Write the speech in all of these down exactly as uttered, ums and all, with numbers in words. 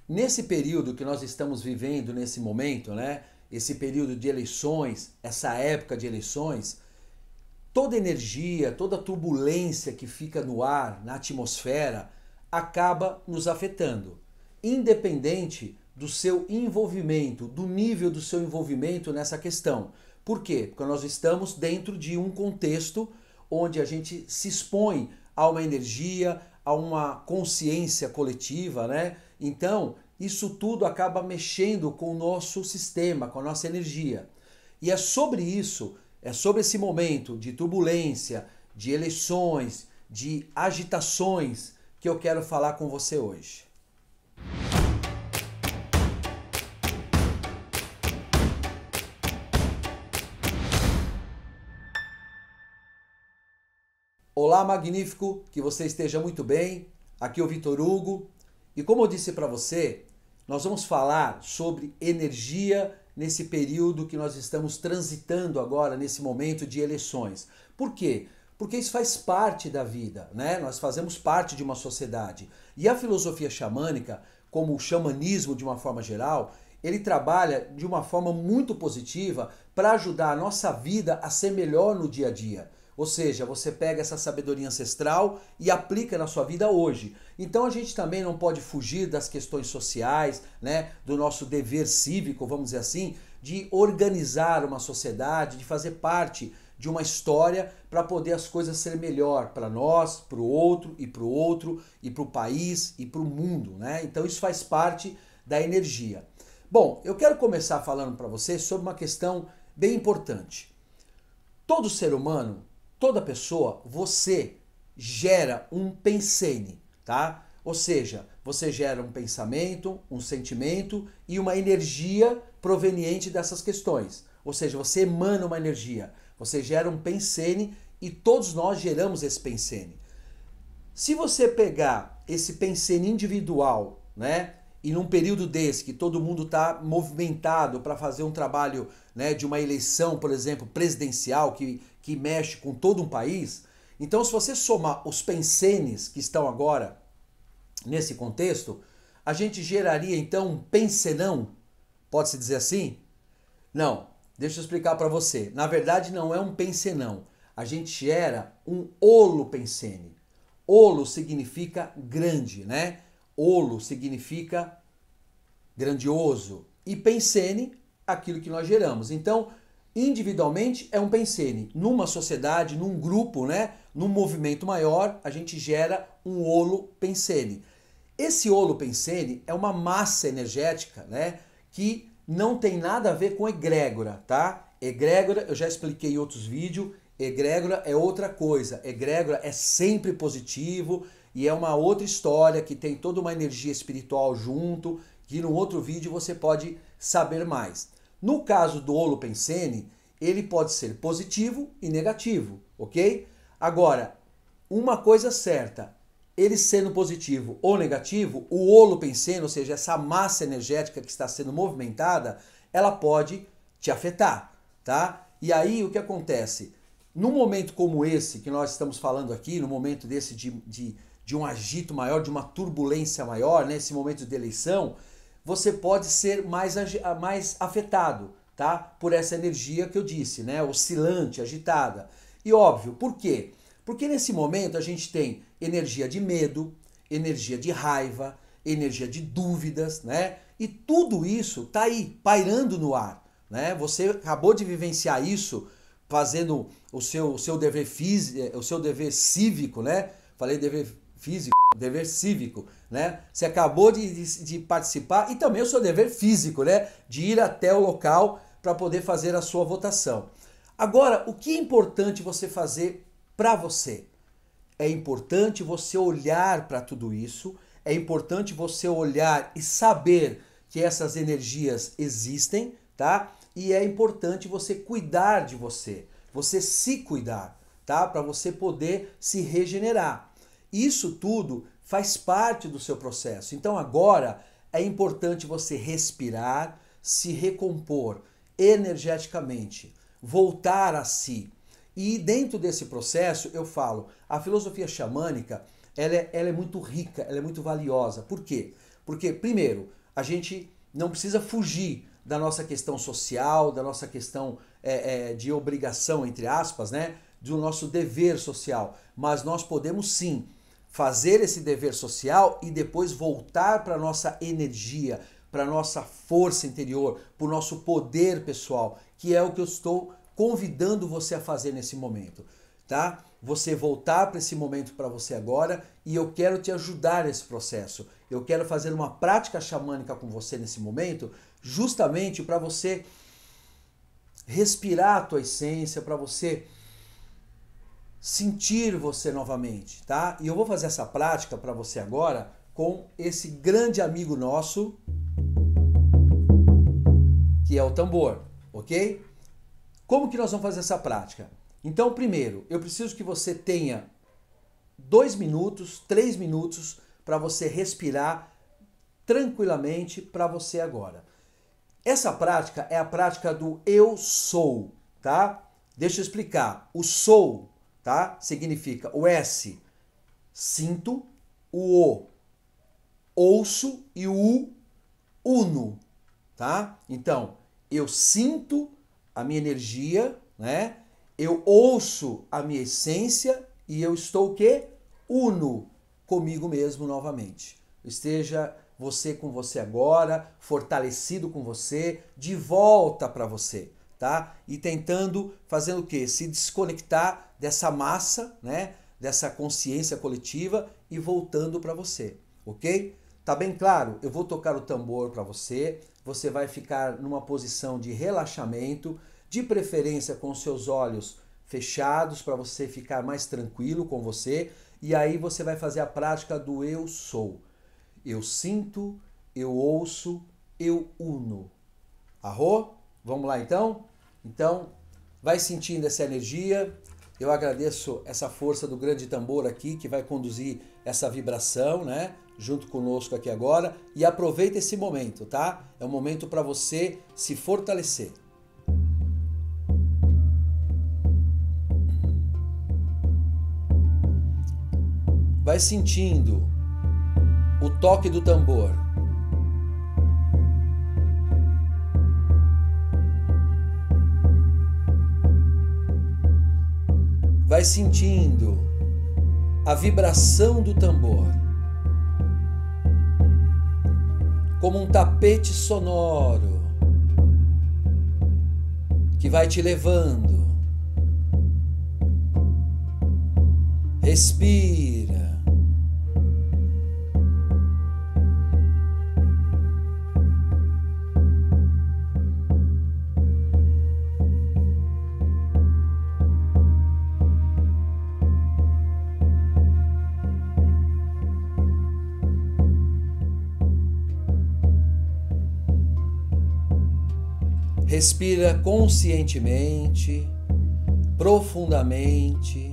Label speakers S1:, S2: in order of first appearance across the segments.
S1: Nesse período que nós estamos vivendo nesse momento, né? Esse período de eleições, essa época de eleições, toda energia, toda turbulência que fica no ar, na atmosfera, acaba nos afetando, independente do seu envolvimento, do nível do seu envolvimento nessa questão. Por quê? Porque nós estamos dentro de um contexto onde a gente se expõe a uma energia, a uma consciência coletiva, né? Então, isso tudo acaba mexendo com o nosso sistema, com a nossa energia. E é sobre isso, é sobre esse momento de turbulência, de eleições, de agitações que eu quero falar com você hoje. Olá, magnífico, que você esteja muito bem. Aqui é o Vitor Hugo. E como eu disse para você, nós vamos falar sobre energia nesse período que nós estamos transitando agora, nesse momento de eleições. Por quê? Porque isso faz parte da vida, né? Nós fazemos parte de uma sociedade. E a filosofia xamânica, como o xamanismo de uma forma geral, ele trabalha de uma forma muito positiva para ajudar a nossa vida a ser melhor no dia a dia. Ou seja, você pega essa sabedoria ancestral e aplica na sua vida hoje. Então a gente também não pode fugir das questões sociais, né, do nosso dever cívico, vamos dizer assim, de organizar uma sociedade, de fazer parte de uma história para poder as coisas serem melhor para nós, para o outro e para o outro, e para o país e para o mundo, né? Então isso faz parte da energia. Bom, eu quero começar falando para vocês sobre uma questão bem importante. Todo ser humano, toda pessoa, você gera um pensene, tá? Ou seja, você gera um pensamento, um sentimento e uma energia proveniente dessas questões. Ou seja, você emana uma energia, você gera um pensene e todos nós geramos esse pensene. Se você pegar esse pensene individual, né? E num período desse que todo mundo está movimentado para fazer um trabalho, né, de uma eleição, por exemplo, presidencial, que, que mexe com todo um país, então se você somar os pensenes que estão agora nesse contexto, a gente geraria então um pensenão, pode-se dizer assim? Não, deixa eu explicar para você. Na verdade não é um pensenão, a gente gera um holopensene. Holo significa grande, né? Holo significa grandioso e pensene, aquilo que nós geramos. Então, individualmente é um pensene. Numa sociedade, num grupo, né, num movimento maior, a gente gera um holo pensene. Esse holo pensene é uma massa energética, né, que não tem nada a ver com egrégora, tá? Egrégora, eu já expliquei em outros vídeos, egrégora é outra coisa. Egrégora é sempre positivo, e é uma outra história que tem toda uma energia espiritual junto, que no outro vídeo você pode saber mais. No caso do holopensene, ele pode ser positivo e negativo, ok? Agora, uma coisa certa, ele sendo positivo ou negativo, o holopensene, ou seja, essa massa energética que está sendo movimentada, ela pode te afetar, tá? E aí o que acontece? Num momento como esse que nós estamos falando aqui, no momento desse de... de de um agito maior, de uma turbulência maior, nesse momento de eleição, você pode ser mais, mais afetado, tá? Por essa energia que eu disse, né? Oscilante, agitada. E óbvio, por quê? Porque nesse momento a gente tem energia de medo, energia de raiva, energia de dúvidas, né? E tudo isso tá aí, pairando no ar, né? Você acabou de vivenciar isso, fazendo o seu, o seu dever físico, o seu dever cívico, né? Falei dever físico, dever cívico, né? Você acabou de, de, de participar e também o seu dever físico, né? De ir até o local para poder fazer a sua votação. Agora, o que é importante você fazer para você? É importante você olhar para tudo isso, é importante você olhar e saber que essas energias existem, tá? E é importante você cuidar de você, você se cuidar, tá? Para você poder se regenerar. Isso tudo faz parte do seu processo. Então agora é importante você respirar, se recompor energeticamente, voltar a si. E dentro desse processo eu falo, a filosofia xamânica ela é, ela é muito rica, ela é muito valiosa. Por quê? Porque, primeiro, a gente não precisa fugir da nossa questão social, da nossa questão é, é, de obrigação, entre aspas, né? Do nosso dever social. Mas nós podemos sim fazer esse dever social e depois voltar para a nossa energia, para a nossa força interior, para o nosso poder pessoal, que é o que eu estou convidando você a fazer nesse momento, tá? Você voltar para esse momento para você agora e eu quero te ajudar nesse processo. Eu quero fazer uma prática xamânica com você nesse momento, justamente para você respirar a tua essência, para você sentir você novamente, tá? E eu vou fazer essa prática para você agora com esse grande amigo nosso, que é o tambor, ok? Como que nós vamos fazer essa prática? Então, primeiro, eu preciso que você tenha dois minutos, três minutos para você respirar tranquilamente para você agora. Essa prática é a prática do eu sou, tá? Deixa eu explicar. O sou, tá? Significa o S, sinto, o O, ouço e o U, uno, tá? Então, eu sinto a minha energia, né? Eu ouço a minha essência e eu estou o quê? Uno comigo mesmo novamente. Esteja você com você agora, fortalecido com você, de volta para você, tá? E tentando, fazendo o quê? Se desconectar dessa massa, né? Dessa consciência coletiva e voltando para você, ok? Tá bem claro? Eu vou tocar o tambor para você, você vai ficar numa posição de relaxamento, de preferência com seus olhos fechados para você ficar mais tranquilo com você, e aí você vai fazer a prática do eu sou. Eu sinto, eu ouço, eu uno. Arro? Vamos lá então? Então, vai sentindo essa energia. Eu agradeço essa força do grande tambor aqui que vai conduzir essa vibração, né? Junto conosco aqui agora. E aproveita esse momento, tá? É um momento para você se fortalecer. Vai sentindo o toque do tambor. Vai sentindo a vibração do tambor, como um tapete sonoro que vai te levando. Respira. Respira conscientemente, profundamente.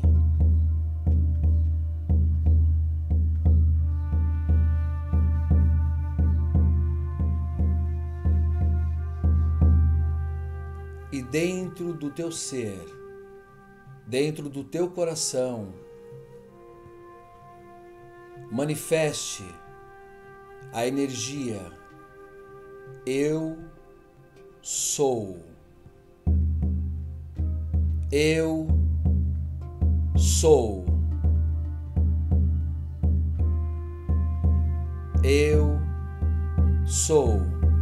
S1: E dentro do teu ser, dentro do teu coração, manifeste a energia eu sou. Eu sou. Eu sou.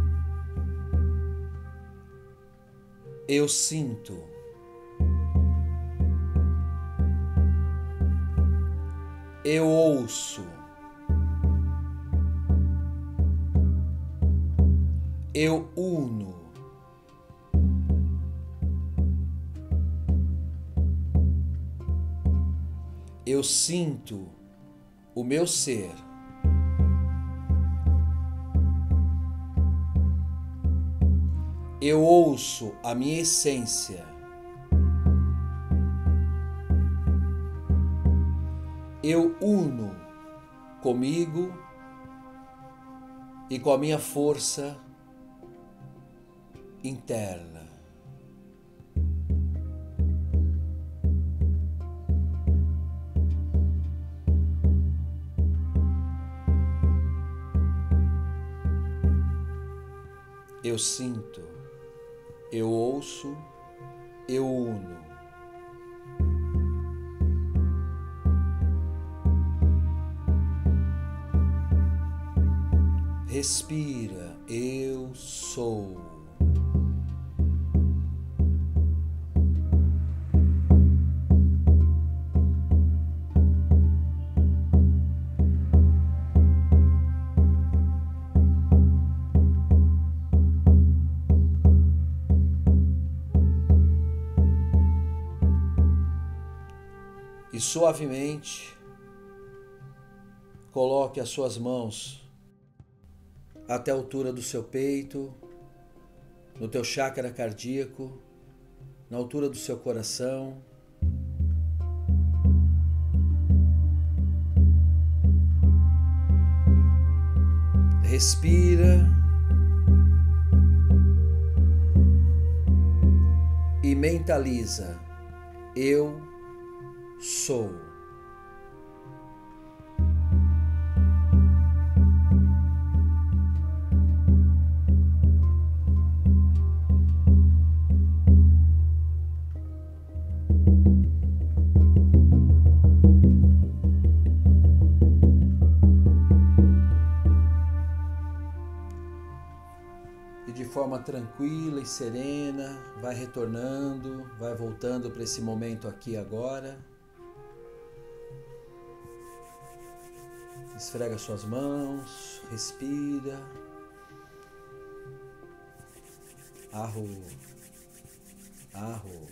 S1: Eu sinto. Eu ouço. Eu uno. Eu sinto o meu ser. Eu ouço a minha essência. Eu uno comigo e com a minha força interna. eu sinto, eu ouço, eu uno. Respira, eu sou. E suavemente coloque as suas mãos até a altura do seu peito, no teu chakra cardíaco, na altura do seu coração. Respira e mentaliza: eu sou. E de forma tranquila e serena, vai retornando, vai voltando para esse momento aqui e agora. Esfrega suas mãos, respira. Arro, arro.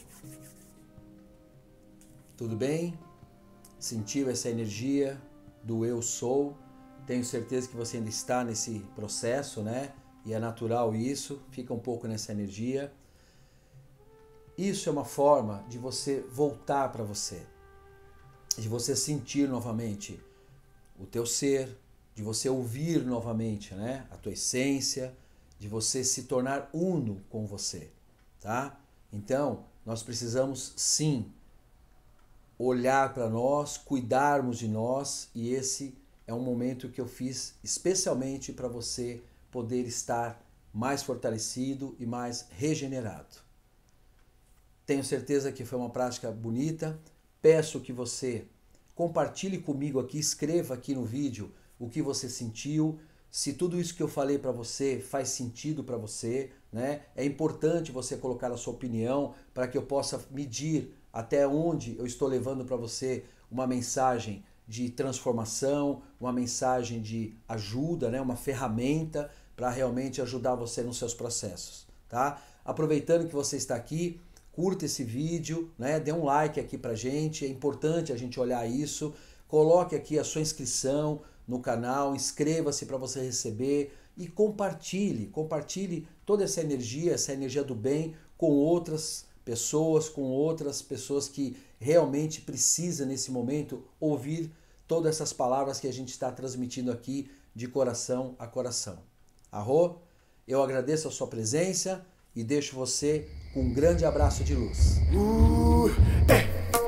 S1: Tudo bem? Sentiu essa energia do eu sou? Tenho certeza que você ainda está nesse processo, né? E é natural isso, fica um pouco nessa energia. Isso é uma forma de você voltar para você, de você sentir novamente o teu ser, de você ouvir novamente, né, a tua essência, de você se tornar uno com você, tá? Então, nós precisamos sim olhar para nós, cuidarmos de nós, e esse é um momento que eu fiz especialmente para você poder estar mais fortalecido e mais regenerado. Tenho certeza que foi uma prática bonita. Peço que você compartilhe comigo aqui, escreva aqui no vídeo o que você sentiu, se tudo isso que eu falei para você faz sentido para você, né? É importante você colocar a sua opinião para que eu possa medir até onde eu estou levando para você uma mensagem de transformação, uma mensagem de ajuda, né? Uma ferramenta para realmente ajudar você nos seus processos, tá? Aproveitando que você está aqui, curta esse vídeo, né? Dê um like aqui pra gente, é importante a gente olhar isso. Coloque aqui a sua inscrição no canal, inscreva-se para você receber e compartilhe, compartilhe toda essa energia, essa energia do bem com outras pessoas, com outras pessoas que realmente precisam nesse momento ouvir todas essas palavras que a gente está transmitindo aqui de coração a coração. Arro, eu agradeço a sua presença e deixo você com um grande abraço de luz. Uh, é.